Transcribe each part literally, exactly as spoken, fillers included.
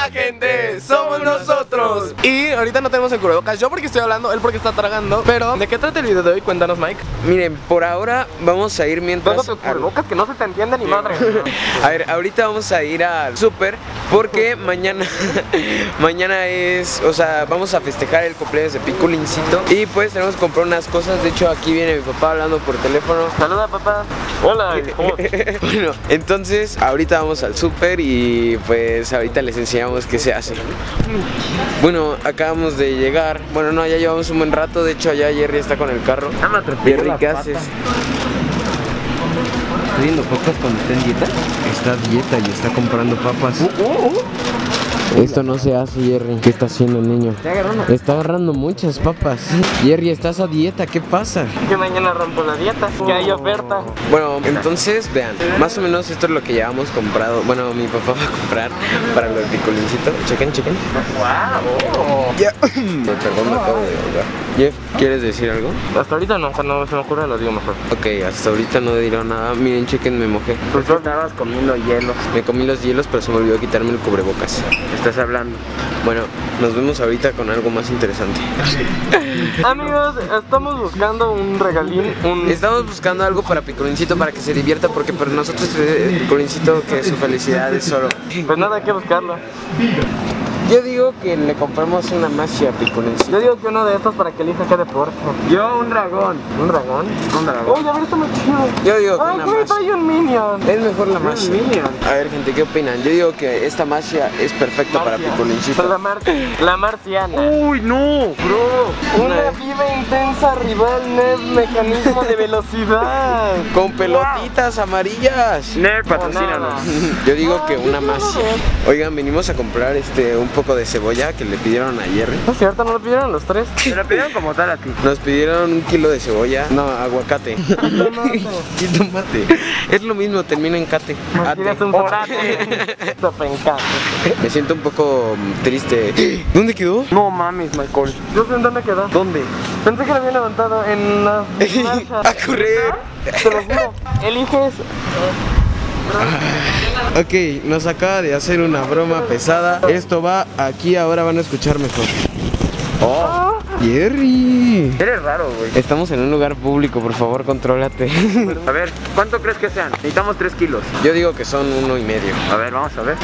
Hola gente, somos nosotros. Y ahorita no tenemos el cubrebocas, yo porque estoy hablando, él porque está tragando. Pero, ¿de qué trata el video de hoy? Cuéntanos, Mike. Miren, por ahora vamos a ir mientras... Pongo tu cubrebocas que no se te entiende ni madre. A ver, ahorita vamos a ir al súper porque mañana mañana es, o sea, vamos a festejar el cumpleaños de Piculincito y pues tenemos que comprar unas cosas. De hecho, aquí viene mi papá hablando por teléfono. Saluda, papá. Hola. Bueno, entonces ahorita vamos al súper y pues ahorita les enseñamos qué se hace. Bueno, acabamos de llegar. Bueno, no, ya llevamos un buen rato. De hecho, allá Jerry está con el carro. Jerry, ¿qué haces? ¿Está viendo papas cuando está en dieta? Está a dieta y está comprando papas. Uh, uh, uh. Esto no se hace, Jerry. ¿Qué está haciendo el niño? Está agarrando. Está agarrando muchas papas. Jerry, estás a dieta, ¿qué pasa? Que mañana rompo la dieta, que hay oferta. Bueno, entonces vean, más o menos esto es lo que ya hemos comprado. Bueno, mi papá va a comprar para lo de Piculincito. Chequen, chequen. Wow. Ya. Perdón, me acabo de ahogar. Jeff, ¿quieres decir algo? Hasta ahorita no, cuando se me ocurre lo digo mejor. Ok, hasta ahorita no diré nada. Miren, chequen, me mojé. Pues tú estabas comiendo hielos. Me comí los hielos, pero se me olvidó quitarme el cubrebocas. Estás hablando. Bueno, nos vemos ahorita con algo más interesante. Amigos, estamos buscando un regalín, un... Estamos buscando algo para Piculincito para que se divierta, porque para nosotros eh, Piculincito que su felicidad es oro. Pues nada, hay que buscarlo. Yo digo que le compramos una magia a Piculincito. Yo digo que uno de estos para que elija qué deporte. Yo un dragón. ¿Un dragón? Un dragón. Oye, a ver, está muy chido. Yo digo que Ay, una güey, magia. trae un minion. Es mejor la Un magia. minion. A ver, gente, ¿qué opinan? Yo digo que esta magia es perfecta para Piculincito. La, mar la marciana. Uy, no, bro. Una viva, intensa, rival, Nerf, mecanismo de velocidad. Con pelotitas amarillas. Nerf, patrocínanos. Yo digo que una magia. Oigan, venimos a comprar este un poco de cebolla que le pidieron a Jerry. No es cierto, no lo pidieron los tres. Se lo pidieron como tal a ti. Nos pidieron un kilo de cebolla. No, aguacate. Y tomate. Es lo mismo, termina en cate. Tienes un orate. Me siento un poco triste. ¿Dónde quedó? No mames, Michael. Yo sé en dónde quedó. ¿Dónde? Pensé que lo había levantado en la marcha. A correr. Te lo juro. Eliges. Ok, nos acaba de hacer una broma pesada. Esto va aquí, ahora van a escuchar mejor. Oh, Jerry. Eres raro, güey. Estamos en un lugar público, por favor, contrólate. A ver, ¿cuánto crees que sean? Necesitamos tres kilos. Yo digo que son uno y medio. A ver, vamos a ver.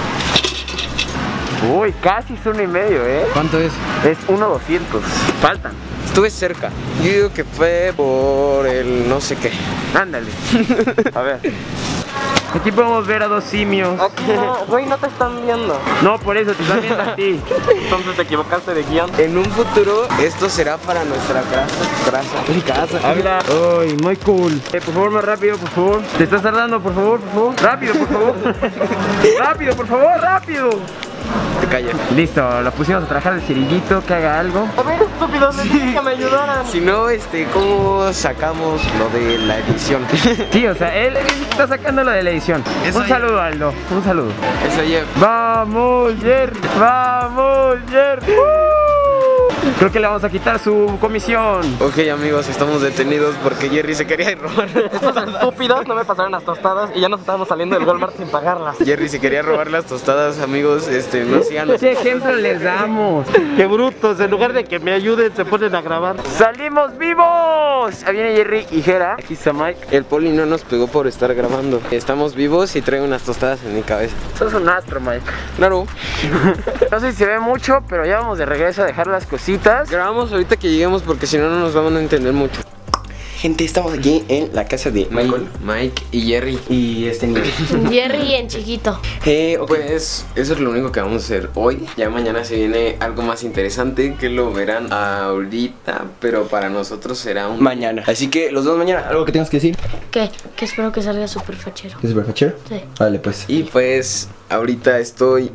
Uy, casi es uno y medio, ¿eh? ¿Cuánto es? Es uno doscientos. Faltan. Estuve cerca. Yo digo que fue por el no sé qué. Ándale. A ver. Aquí podemos ver a dos simios. Aquí no, güey, no te están viendo. No, por eso te están viendo a ti. Entonces te equivocaste de guión. En un futuro, esto será para nuestra casa. Casa. casa. Habla. Ay, Michael. Eh, por favor, más rápido, por favor. Te estás tardando, por favor, por favor. Rápido, por favor. Rápido, por favor, rápido. Te callas. Listo, lo pusimos a trabajar el cerillito, que haga algo. A ver, estúpido, me dije que me ayudaran. Si no, este, ¿cómo sacamos lo de la edición? Sí, o sea, él está sacando lo de la edición. Eso un ya. saludo, Aldo. Un saludo. Eso Jeff. ¡Vamos, Jerry! ¡Vamos, Jerry! Creo que le vamos a quitar su comisión. Ok, amigos, estamos detenidos porque Jerry se quería ir a robar. Estos estúpidos no me pasaron las tostadas y ya nos estábamos saliendo del Walmart sin pagarlas. Jerry se quería robar las tostadas, amigos. Este, no sigan. ¿Qué ejemplo les damos? ¡Qué brutos! En lugar de que me ayuden, se ponen a grabar. ¡Salimos vivos! Ahí viene Jerry y Jera. Aquí está Mike. El poli no nos pegó por estar grabando. Estamos vivos y traigo unas tostadas en mi cabeza. Sos un astro, Mike. Claro. No sé si se ve mucho, pero ya vamos de regreso a dejar las cositas. Grabamos ahorita que lleguemos porque si no, no nos van a entender mucho. Gente, estamos aquí en la casa de Michael, Mike y Jerry. y este niño. Jerry en chiquito. Eh, pues eso es lo único que vamos a hacer hoy. Ya mañana se viene algo más interesante que lo verán ahorita, pero para nosotros será un... Mañana. Así que los vemos mañana. ¿Algo que tengas que decir? ¿Qué? Que espero que salga súper fachero. ¿Es super fachero? Sí. Vale, pues. Y pues ahorita estoy...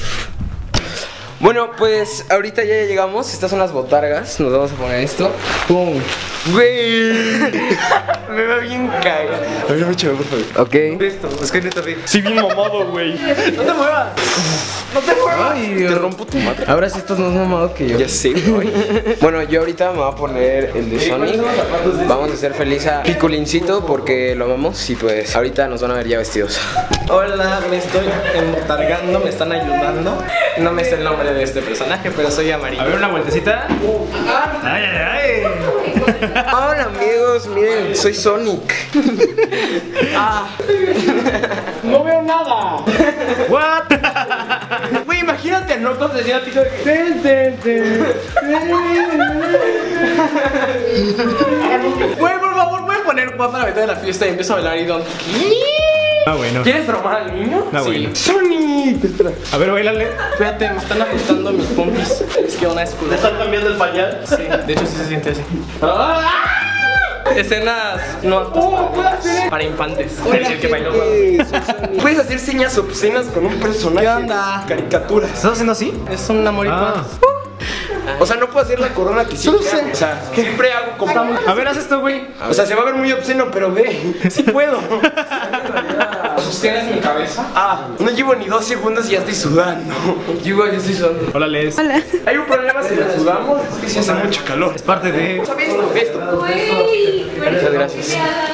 Bueno, pues ahorita ya llegamos. Estas son las botargas. Nos vamos a poner esto. ¡Pum! ¡Güey! Me va bien cagado. A ver, échame, por favor. Ok. Listo, es que neta, Sí, bien mamado, güey. no te muevas. Ay, te rompo tu madre. Ahora sí estás más mamado que yo. Ya sé, güey. Bueno, yo ahorita me voy a poner el de Sonic. Vamos a hacer feliz a Piculincito porque lo amamos y pues ahorita nos van a ver ya vestidos. Hola, me estoy embotargando, me están ayudando. No me sé el nombre de este personaje, pero soy amarillo. A ver, una vueltecita. Ay, ay, ay. Hola amigos, miren, soy Sonic. Ah. No veo nada. What? Güey, imagínate a Knuckles decir a Pico de que... Ten, ten, ten. Güey, por favor, ¿pueden poner guapa la mitad de la fiesta y empiezo a bailar y don? Ah, bueno. ¿Quieres traumar al niño? Ah, Sí. bueno. Sonic. A ver, bailale. Espérate, me están ajustando mis pompis. Es que una es culo. ¿Me están cambiando el pañal? Sí, de hecho sí se siente así. Escenas no aptas para infantes. El, el que bailó. Puedes hacer señas obscenas con un personaje. ¿Qué onda? Caricaturas. ¿Estás haciendo así? Es un amorito. Ah. O sea, no puedo hacer la corona que sí. O sea, siempre hago como. A ver, haz esto, güey. O sea, se va a ver muy obsceno, pero ve. Sí puedo. ¿Sostienes mi cabeza? Ah, no llevo ni dos segundos y ya estoy sudando. Yo igual ya estoy sudando. Hola, Les. Hay un problema si la sudamos, es que si hace mucho calor. Es parte de... ¿Sabes esto? Esto. Muchas gracias.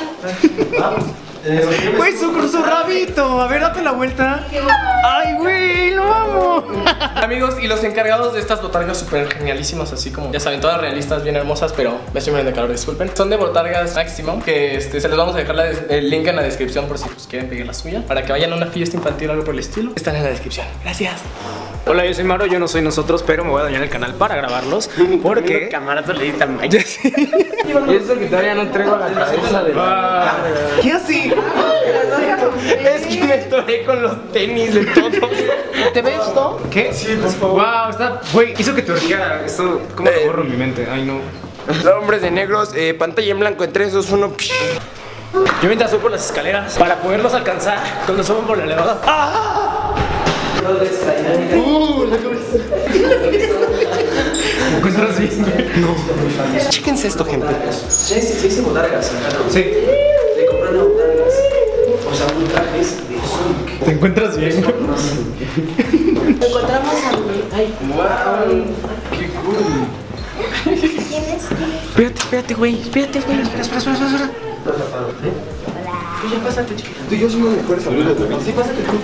Güey, su, su rabito. A ver, date la vuelta. Ay, güey, lo amo. Amigos, y los encargados de estas botargas súper genialísimas, así como, ya saben, todas realistas, bien hermosas, pero me estoy muriendo de calor, disculpen. Son de botargas Maximum, que este, se les vamos a dejar la des- el link en la descripción por si pues, quieren pedir la suya, para que vayan a una fiesta infantil o algo por el estilo. Están en la descripción. Gracias. Hola, yo soy Maro, yo no soy nosotros, pero me voy a dañar el canal para grabarlos. Porque... Camarazo le diste Y eso que todavía no traigo la cabeza de la... ¿Qué así? Es que me toré con los tenis de todo. ¿Te ves esto? ¿Qué? Sí, por favor. Wow, está... Güey, hizo que te urgiera. Esto, ¿cómo lo borro en mi mente? Ay, no. Los hombres de negros, eh, pantalla en blanco en tres, dos, uno. Yo mientras subo por las escaleras para poderlos alcanzar cuando suban por el elevador. ¡Ah! Uh, la cabeza. ¿Me encuentras bien? No. Chéquense esto, gente. Sí, sí, sí, sí, botargas. Sí. Le compran botargas. O sea, un trajes de Sonic. ¿Te encuentras bien? Encontramos a... Ay, Wow, qué cool. ¿quién es? Espérate, espérate, güey. Espérate, güey. Espera, espera, espera, espera. Tú ya pásate, chiquito. Tú y yo somos mejores amigos, güey. Sí, pásate tú.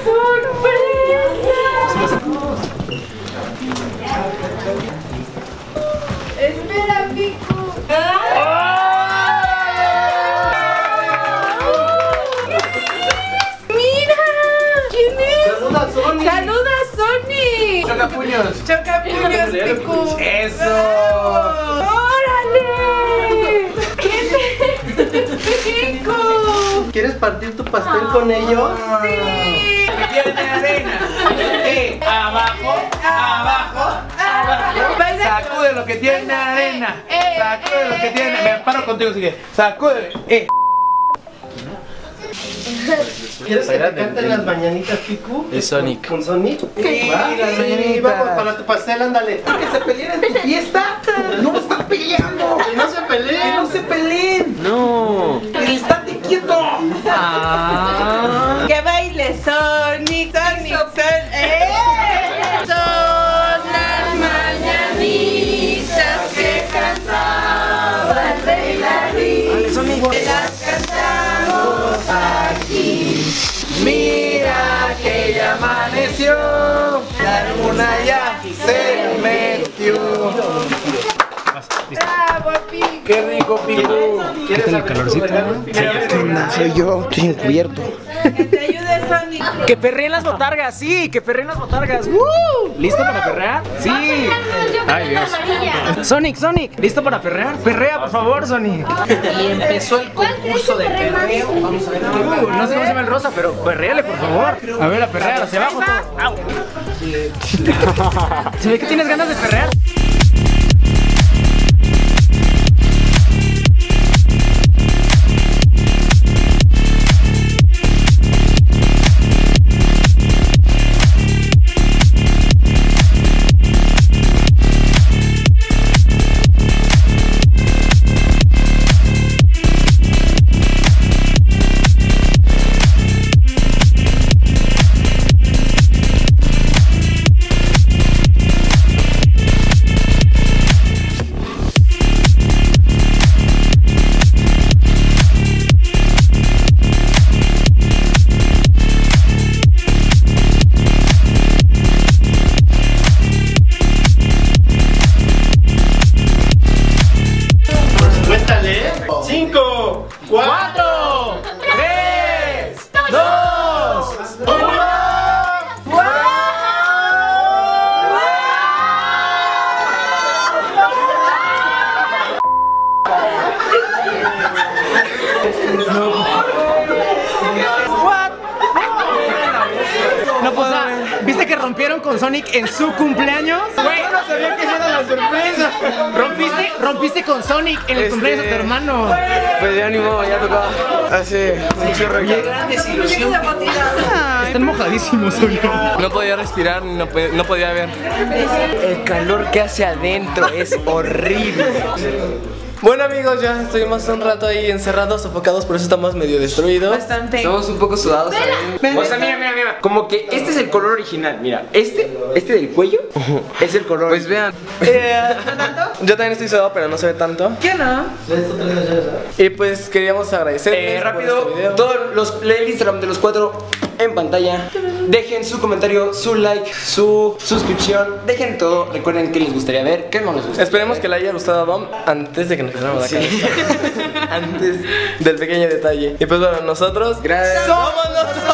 Espera, Pico. ¡Mira! ¿Quién es? Saluda, Sonic. ¡Saluda, Sonic! Chocapuños. ¡Chocapuños, Pico! Eso. ¡Órale! ¿Quién es? ¡Pico! ¿Quieres partir tu pastel con ellos? ¡Sí! Tiene arena. Eh, abajo, abajo, abajo. Sacude lo que tiene arena. Sacude lo que tiene. Me paro contigo, sigue. Sacude. Eh. ¿Quieres que te canten las mañanitas, Piku? Es Sonic. ¿Con Sonic? Sí, las mañanitas. Vamos para tu pastel, ándale. Que se peleen en tu fiesta. No están peleando. Que no se peleen. Que no se peleen. No. Estate quieto. ¡Que baile Sonic! ¡Sonic! Sonic! ¡Eh! Son las mañanitas que cantaba el rey David. Las cantamos aquí. Mira que ya amaneció. La luna ya se metió. ¡Bravo, Pico! Qué rico, Pico. ¿Quieres el calorcito? Soy yo, estoy encubierto. ¡Que te ayude Sonic! Que perreen las botargas, sí, que perreen las botargas. ¡Uh! ¿Listo para perrear? Sí. Ay, Dios. Sonic, Sonic, ¿listo para perrear? Perrea, por favor, Sonic. Y empezó el concurso de perreo. Vamos a ver. Uh, no sé cómo se llama el rosa, pero perréale, por favor. A ver, a perrear hacia abajo todo. Au. Se ve que tienes ganas de perrear. ¿Viste que rompieron con Sonic en su cumpleaños? Güey, no sabía que era la sorpresa. rompiste, rompiste con Sonic en el Este, cumpleaños de tu hermano. Pues ya ni modo, ya tocaba. Hace mucho rato. Están mojadísimos, oye. No podía respirar, no, po- no podía ver. El calor que hace adentro es horrible. Bueno amigos, ya estuvimos un rato ahí encerrados, sofocados, por eso estamos medio destruidos. Bastante. Estamos un poco sudados también. O sea, mira, mira, mira. Como que este es el color original. Mira, este, este del cuello es el color. Pues vean. Eh, Yo también estoy sudado, pero no se ve tanto. ¿Qué no? Y pues queríamos agradecer. Eh, rápido, todos los, el Instagram de los cuatro en pantalla. Dejen su comentario, su like, su suscripción. Dejen todo. Recuerden qué les gustaría ver, qué no les gusta. Esperemos que le haya gustado a Dom antes de que nos quedáramos acá. Antes del pequeño detalle. Y pues bueno, nosotros Gracias. somos nosotros.